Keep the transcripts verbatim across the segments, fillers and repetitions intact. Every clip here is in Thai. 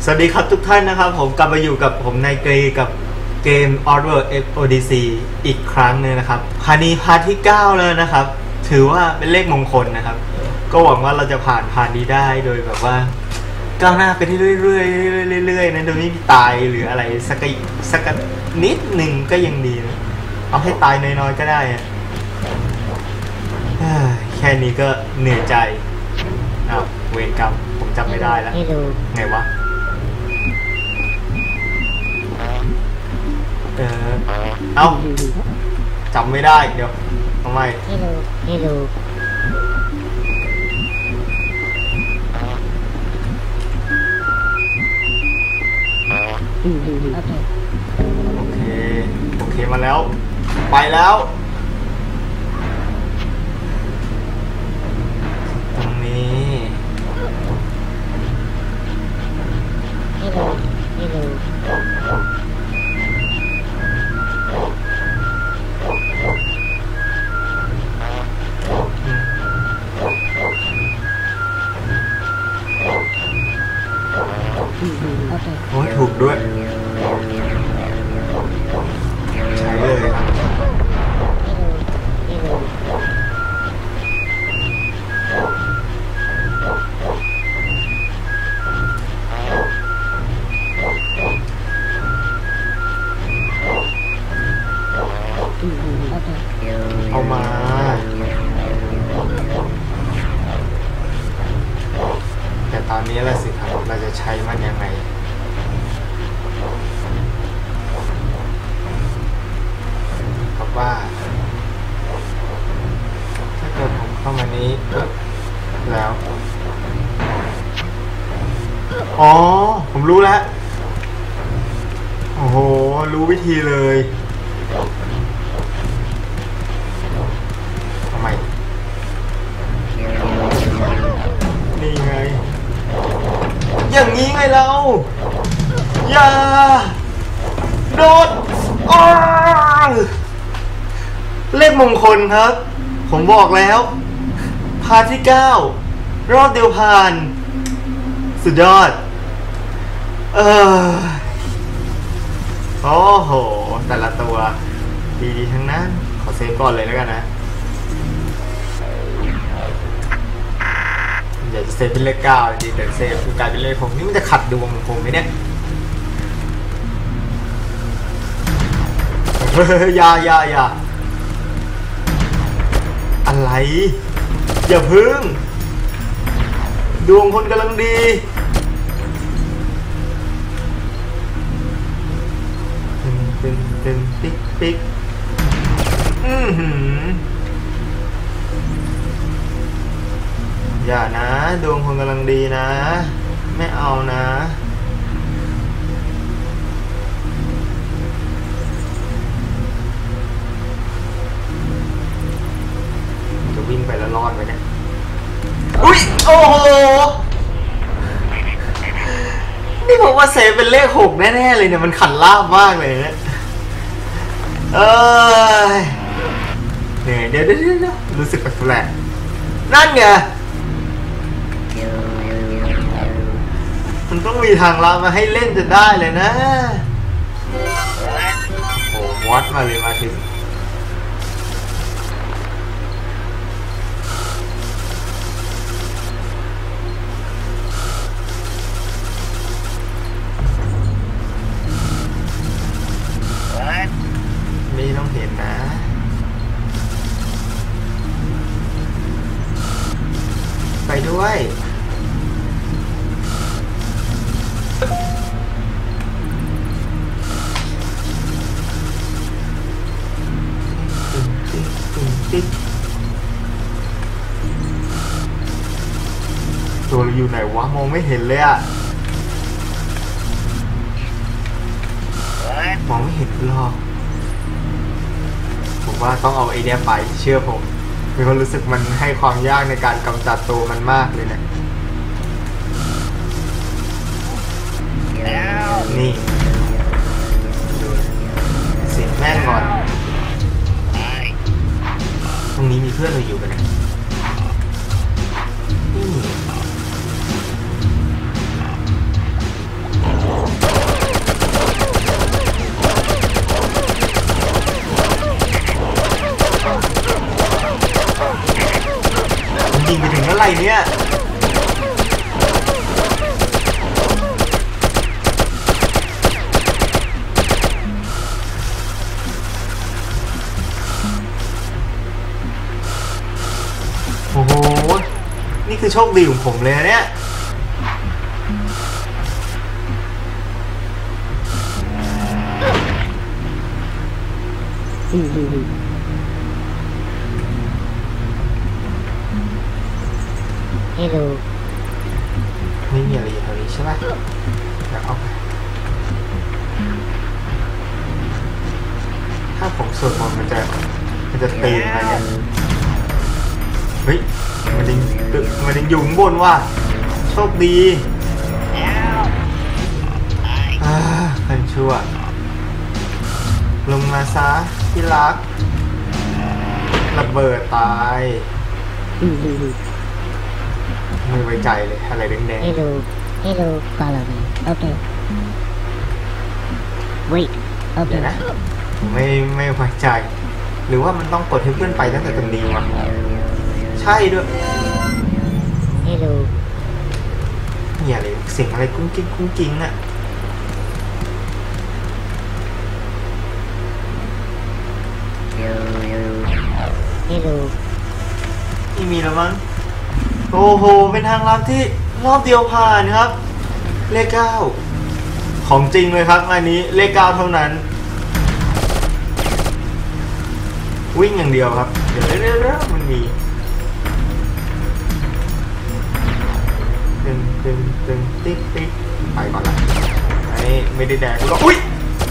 วัสดีครับทุกท่านนะครับผมกลับมาอยู่กับผมนายเกรกับเกม Oddworld Odyssey อีกครั้งนึงนะครับพานี้พาร์ทที่เก้าแล้วนะครับถือว่าเป็นเลขมงคลนะครับก็หวังว่าเราจะผ่านพาร์ทนี้ได้โดยแบบว่าก้าวหน้าไปเรื่อยๆเรื่อยๆเรื่อยๆนะโดยไม่มีตายหรืออะไรสักสักนิดหนึ่งก็ยังดีนะเอาให้ตายน้อยๆก็ได้อะแค่นี้ก็เหนื่อยใจอ้าวเวรกรรมผมจำไม่ได้แล้วไงวะเออเอ้าจำไม่ได้เดี๋ยวทำไมโอเคโอเคมาแล้วไปแล้วตรงนี้โอ้ยถูกด้วยใช้เลยครับเอามาแต่ตอนนี้แหละสิครับเราจะใช้มันยังไงครับว่าถ้าเกิดผมเข้ามานี้แล้วอ๋อผมรู้แล้วโอ้โหรู้วิธีเลยทำไมนี่ไงอย่างนี้ไงเราอย่าโดดอ้าเลขมงคลครับผมบอกแล้วพาร์ทที่เก้ารอบเดียวผ่านสุดยอดเออโอ้โหแต่ละตัวดีๆทั้งนั้นขอเซฟก่อนเลยแล้วกันนะอยากจะเซฟเป็นเลขเก้าจริงแต่เซฟคือกลายเป็นเลขผมนี่มันจะขัดดวงของผมไหมเนี่ยเฮ้ยอย่าอย่าอย่าอะไรอย่าพึ่งดวงคนกำลังดีตึงตึงติ๊กติ๊กอือหืออย่านะดวงคนกำลังดีนะไม่เอานะจะวิ่งไปแล้วรอดไหมเนี่ยอุ้ยโอ้โหนี่ผมว่าเซฟเป็นเลขหกแน่ๆเลยเนี่ยมันขันลาบมากเลยเนี่ยเออเนี่ยเดี๋ยวเดี๋ยวเดี๋ยวรู้สึกแปลกๆนั่นไงมันต้องมีทางลัดมาให้เล่นจนได้เลยนะโอ้มอสมาเลยมาถึงไม่ต้องเห็นนะไปด้วยตัวเราอยู่ไหนวะมองไม่เห็นเลยอะมองไม่เห็นหรอกผมว่าต้องเอาไอเดียไปเชื่อผมมีความรู้สึกมันให้ความยากในการกำจัดตัวมันมากเลยเนี่ยนี่ดูเสียงแม่งก่อนตรงนี้มีเพื่อนเราอยู่กันนะนี่เนี่ยโอ้โหนี่คือโชคดีของผมเลยนะเนี่ยอืมอืมอืมฮัลโหลไม่มีอะไรอยู่แถวนี้ใช่ไหมเดี๋ยวเอาไปถ้าผมสวดมนต์มันจะมันจะตีอะไรเนี่ยเฮ้ยมันยังมันยังอยู่ข้างบนว่ะโชคดีอ่าคันชั่วลงมาซะที่รักระเบิดตายอืมอืมอืมไม่ไว้ใจเลยอะไรแดง Hello Hello follow me Okay Wait ๆเดี๋ Okay ยวนะผมไม่ไม่ไว้ใจหรือว่ามันต้องกดให้เพื่อนไปตั้งแต่ตรงนี้วะใช่ด้วย Hello เนี่ยอะไรเสียงอะไรกุ้งกิ้งกุ้งกิ้งอะ Hello ไม่มีแล้วมั้งโอ้โหเป็นทางลัดที่รอบเดียวผ่านครับเลขเก้าของจริงเลยครับอันนี้เลขเก้าเท่านั้นวิ่งอย่างเดียวครับเดี๋ยวเรื่อยๆมันมีตึงตึงตึงติ๊กติ๊กไปก่อนละไม่ไม่ได้แดกกูหรอกอุ้ย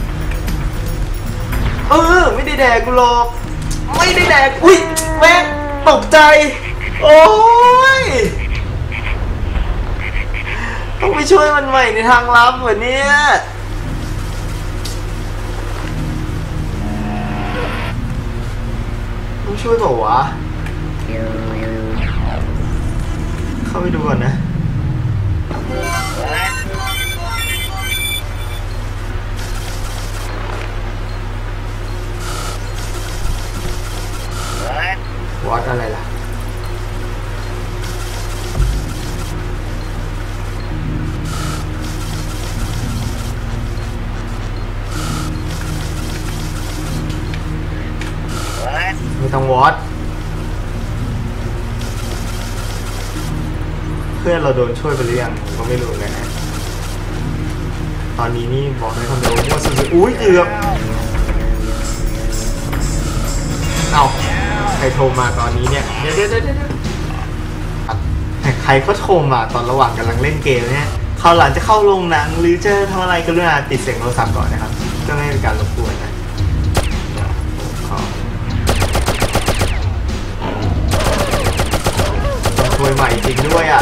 เออไม่ได้แดกกูหรอกไม่ได้แดกอุ้ยแม่งตกใจโอ้ยต้องไปช่วยมันใหม่ในทางลับเหมือนเนี้ยต้องช่วยเปล่าวะเข้าไปดูก่อนนะวัดอะไรล่ะไม่ต้องวอดเพื่อนเราโดนช่วยไปหรือยังก็ไม่รู้เลยนะตอนนี้นี่บอกให้คอนโดว่าสุดๆอุ้ยเกือบเอาใครโทรมาตอนนี้เนี่ยเดี๋ยวเดี๋ยวเดี๋ยวเดี๋ยวใครเขาโทรมาตอนระหว่างกำลังเล่นเกมเนี่ยคราวหลังจะเข้าโรงหนังหรือจะทำอะไรกรุณาติดเสียงโทรศัพท์ก่อนนะครับเพื่อไม่ให้เป็นการรบกวนนะช่วยใหม่จริงด้วยอ่ะ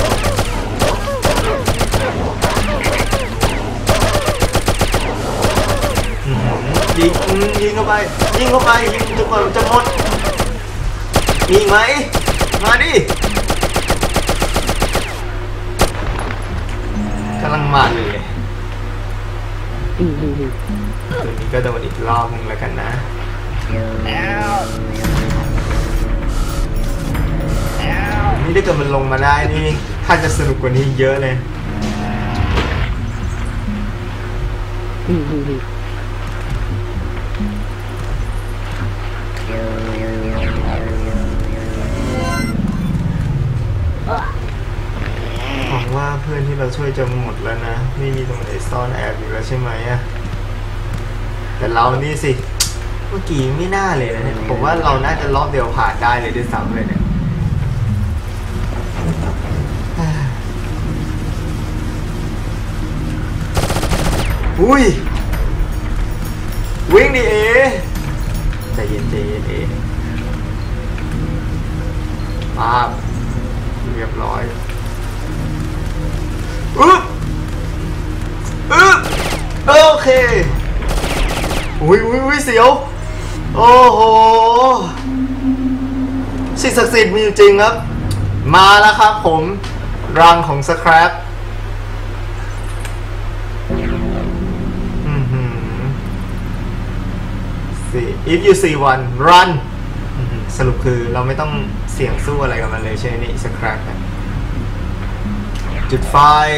ยิงยิงเข้าไปยิงเข้าไปยิงจนกว่าจะหมดมีไหมมาดิกำลังมาเลยอืมอืมอืมตัวนี้ก็โดนอีกรอบนึงแล้วกันนะนี่ถ้าเกิดมันลงมาได้นี่ถ้าจะสนุกกว่านี้เยอะเลยอืมอืมอืมหวังว่าเพื่อนที่เราช่วยจะหมดแล้วนะไม่มีตรงไหนซ่อนแอบอยู่แล้วใช่ไหมอะแต่เรานี่สิเมื่อกี้ไม่น่าเลยนะเนี่ยผมว่าเราน่าจะรอบเดียวผ่านได้เลยด้วยซ้ำเลยเนี่ยอุ้ยวิ่งดิเอใจเย็นใจเย็นเอป้าบเรียบร้อยอึ๊บอึ๊บโอเคอุ้ยอุ้ยอุ้ยเสียวโอ้โหสิ่งศักดิ์สิทธิ์มีอยู่จริงครับมาแล้วครับผมรังของสครับif you see one run สรุปคือเราไม่ต้องเสี่ยงสู้อะไรกับมันเลยใช่ไหมนี่สครับนะจุดไฟ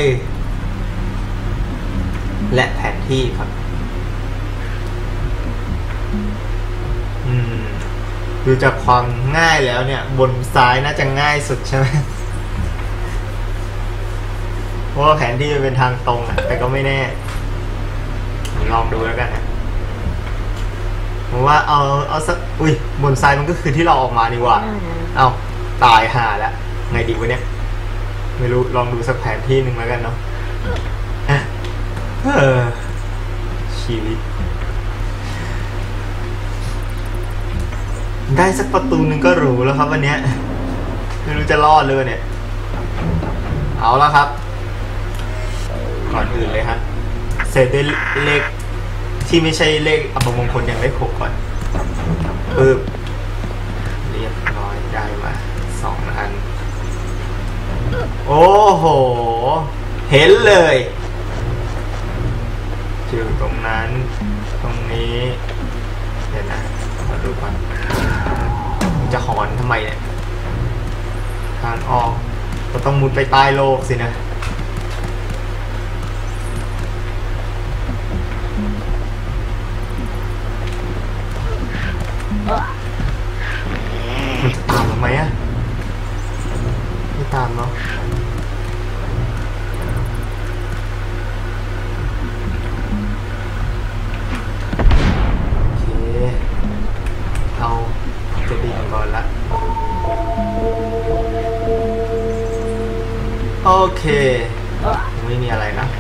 และแผนที่ครับอืมดูจากความง่ายแล้วเนี่ยบนซ้ายน่าจะง่ายสุดใช่ไหมเพราะว่าแผนที่มันเป็นทางตรงอะแต่ก็ไม่แน่ลองดูแล้วกันนะผมว่าเอาเอาสักอุ้ยบนซ้ายมันก็คือที่เราออกมาดีกว่าเอาตายห่าแล้วไงดีวะเนี่ยไม่รู้ลองดูสักแผนที่หนึ่งแล้วกันเนาะเออชีวิตได้สักประตูหนึ่งก็รู้แล้วครับวันนี้ไม่รู้จะรอดเลยเนี่ยเอาแล้วครับก่อนอื่นเลยฮะเสร็จด้วยเลขที่ไม่ใช่เลขอัปมงคลอย่างเลขหกก่อนปึ๊บเรียบร้อยได้มาสองอันโอ้โหเห็นเลยอยู่ตรงนั้นตรงนี้เดี๋ยวนะมาดูก่อนมันจะหอนทำไมเนี่ยทางออกก็ต้องมุดไปใต้โลกสินะมันจะตามมาไหมอะไม่ตามเนาะโอเคเอาจะดิ่งก่อนละโอเคไม่มีอะไรนะ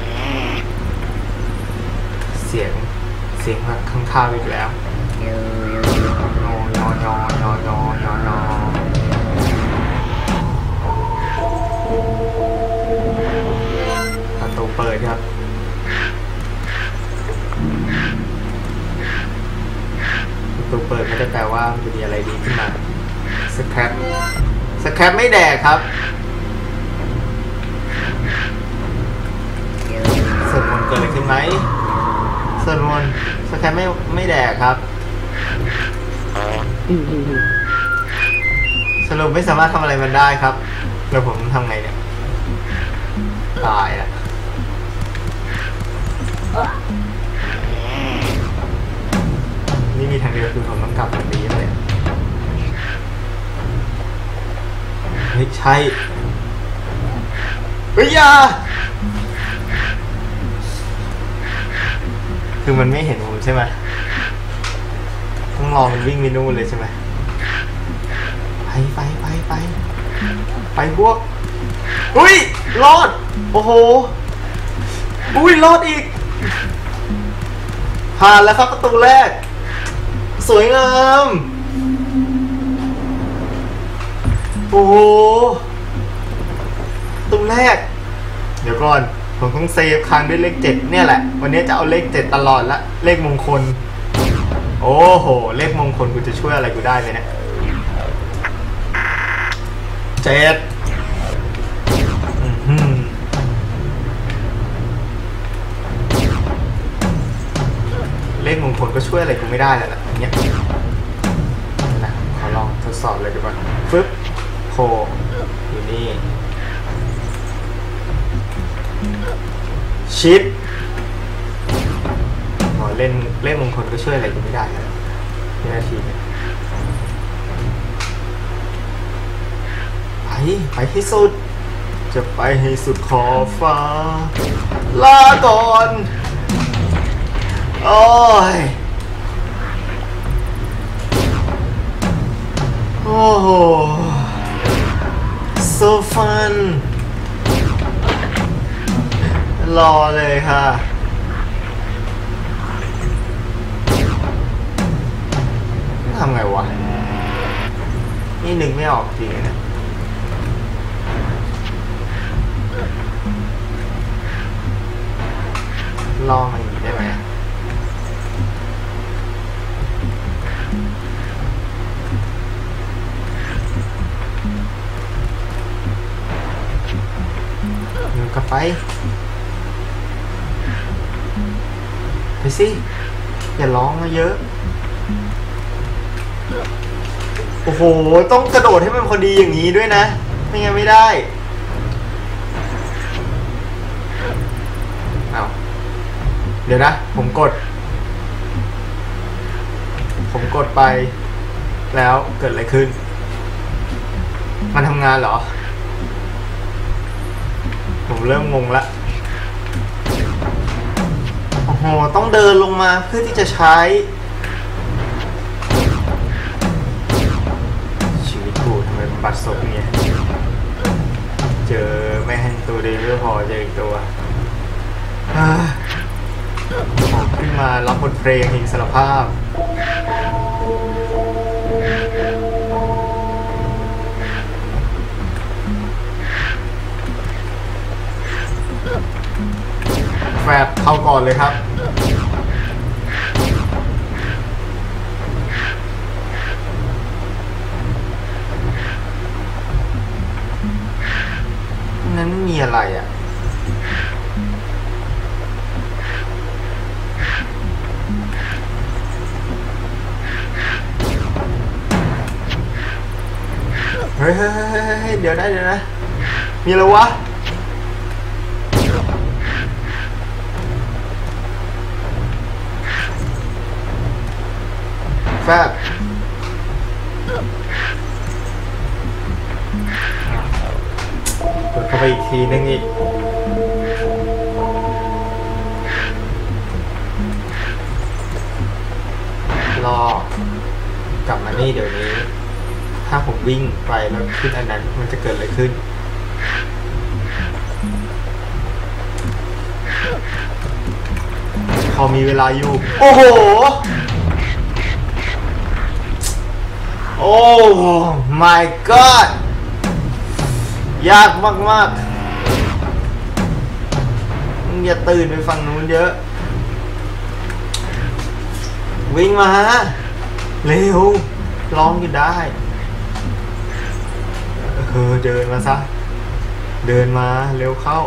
เสียงเสียงข้างข้าวอีกแล้วยอยอยอยอยอยอยอประตูเปิดครับประตูเปิดไม่ได้แปลว่าจะมีอะไรดีขึ้นมาสแครปสแครปไม่แดกครับสวดมนต์เกิดอะไรขึ้นไหมสวดมนต์สแครปไม่ไม่แดกครับสรุปไม่สามารถทำอะไรมันได้ครับแล้วผมทำไงเนี่ยตายละนี่มีทางเดียวคือผมต้องกลับแบบนี้เลยไม่ใช่เฮ้ยอย่าคือมันไม่เห็นผมใช่ไหมต้องรอมันวิ่งไปนู่นเลยใช่ไหมไปไปไปไปไปพวกอุ้ยรอดโอ้โหอุ้ยรอดอีกผ่านแล้วครับประตูแรกสวยงามโอ้โหประตูแรกเดี๋ยวก่อนผมต้องเซฟค้างด้วยเลขเจ็ดเนี่ยแหละวันนี้จะเอาเลขเจ็ดตลอดละเลขมงคลโอ้โหเลขมงคลกูจะช่วยอะไรกูได้ไหมเนี่ยเจ็ดเลขมงคลก็ช่วยอะไรกูไม่ได้แล้วล่ะอย่างเงี้ยนะขอลองทดสอบเลยดีกว่าฟึบโผล่อยู่นี่ชิปขอเล่นเลขมงคลก็ช่วยอะไรกูไม่ได้แล้วที่นาทีเนี่ยไปไปที่สุดจะไปให้สุดขอบฟ้าลาก่อนโอ้ยโอ้โห so fun รอเลยค่ะทำไงวะนี่นึกไม่ออกจริงนะลองมันได้ไหมอยู่กับไปไปสิอย่าร้องมาเยอะโอ้โหต้องกระโดดให้มันพอดีอย่างนี้ด้วยนะไม่งั้นไม่ได้เอาเดี๋ยวนะผมกดผมกดไปแล้วเกิดอะไรขึ้นมันทำงานเหรอผมเริ่มงงละโอ้โหต้องเดินลงมาเพื่อที่จะใช้ชีวิตกูทำไมมันบัดซบเนี่ยเจอแม่งตัวเดียวไม่พอเจออีกตัวผมขึ้นมารับบทเพลงอิสรภาพแฟบเข้าก่อนเลยครับนั้นมีอะไรอ่ะเฮ้ยเฮ้ยเฮ้ยเดี๋ยวนะเดี๋ยวนะมีอะไรวะแฟบกดเข้าไปอีกทีนึงอีกรอกลับมานี่เดี๋ยวนี้ถ้าผมวิ่งไปแล้วขึ้นอันนั้นมันจะเกิดอะไรขึ้นพอมีเวลาอยู่โอ้โหโอ้ my god ยากมากๆมึงอย่าตื่นไปฝั่งนู้นเยอะวิ่งมาฮะเร็วร้องอยู่ได้เออเดินมาซะเดินมาเร็วเข้า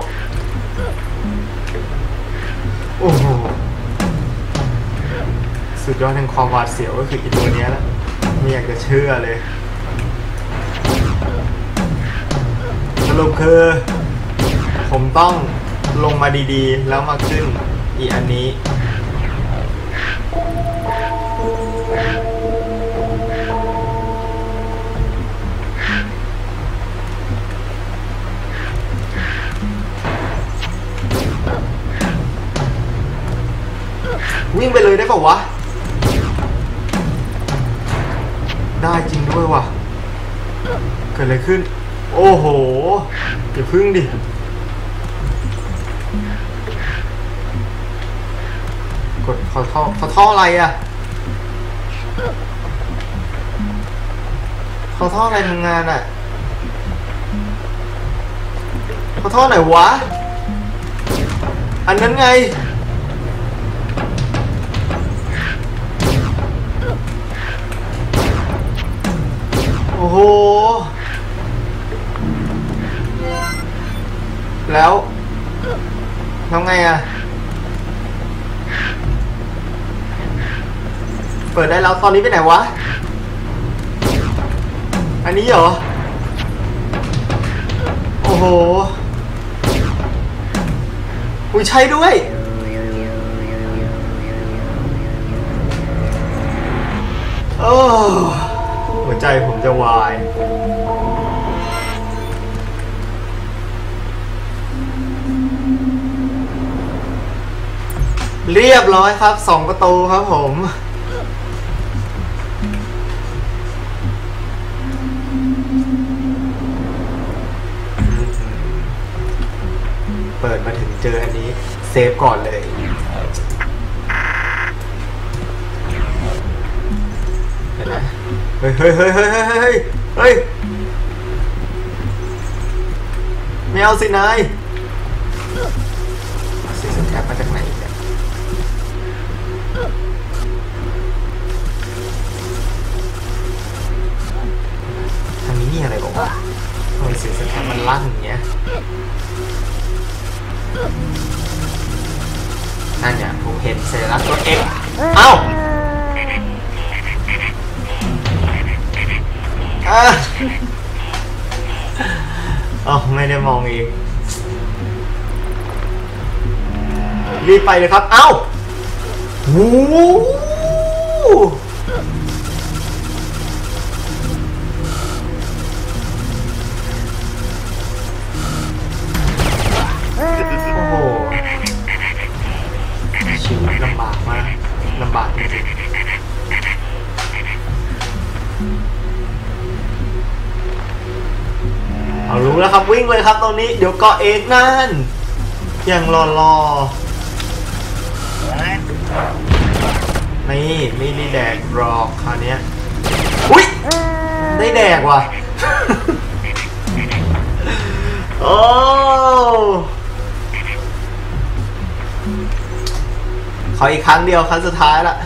โอ้โหสุดยอดแห่งความหวาดเสียวก็คืออีตัวนี้แหละไม่อยากจะเชื่อเลยสรุปคือผมต้องลงมาดีๆแล้วมาขึ้นอีอันนี้วิ่งไปเลยได้ป่าววะได้จริงด้วยว่ะเกิดอะไรขึ้นโอ้โหอย่าพึ่งดิกดขอท่อขอท่ออะไรอ่ะขอท่ออะไรทำงานอ่ะขอท่อไหนวะอันนั้นไงโอ้โหแล้วทำไงอ่ะเปิดได้แล้วตอนนี้ไปไหนวะอันนี้เหรอโอ้โหอุ้ยใช่ด้วยโอ้หัวใจผมจะวายเรียบร้อยครับสองประตูครับผมเปิดมาถึงเจออันนี้เซฟก่อนเลยเห็นไหมเฮ้ยเฮ้ยเฮ้ยเฮ้ยเฮ้ยเฮ้ยเฮ้ยไม่เอาสินายซีซั่นแท็บมาจากไหนเนี่ยทางนี้มีอะไรบอกว่าทำไมซีซั่นแท็บมันลั่นอย่างเงี้ยนั่นเนี่ยผมเห็นสัญลักษณ์ตัว X เอ้าอ่ะอ๋อไม่ได้มองเองรีบไปเลยครับเอ้าโอ้โหโอ้โหชีวิตลำบากมากลำบากจริงๆเอารู้แล้วครับวิ่งเลยครับตรงนี้เดี๋ยวเกาะเอกนั่นยังรอรอนี่ไม่ได้แดกรอกคราวนี้อุ้ยได้แดกว่ะ โอ้ขออีกครั้งเดียวครั้งสุดท้ายละ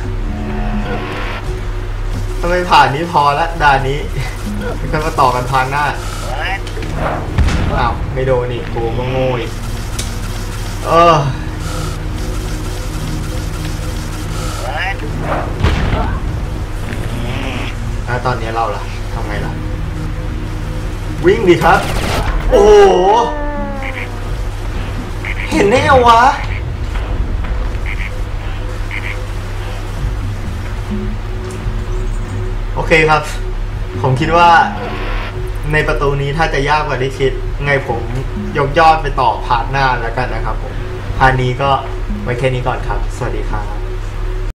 ถ้าไม่ผ่านนี้พอละด่านนี้ค่อยมาต่อกันพานหน้าอ้าวไม่โดนนี่กูก็โง่อีกเออแล้วตอนนี้เราล่ะทำไงล่ะวิ่งดิครับโอ้โหเห็นได้ไงวะโอเคครับ ผมคิดว่าในประตูนี้ถ้าจะยากกว่าที่คิดไงผมยกยอดไปต่อพาร์ทหน้าแล้วกันนะครับผมพาร์ทนี้ก็ไว้แค่นี้ก่อนครับสวัสดีครับ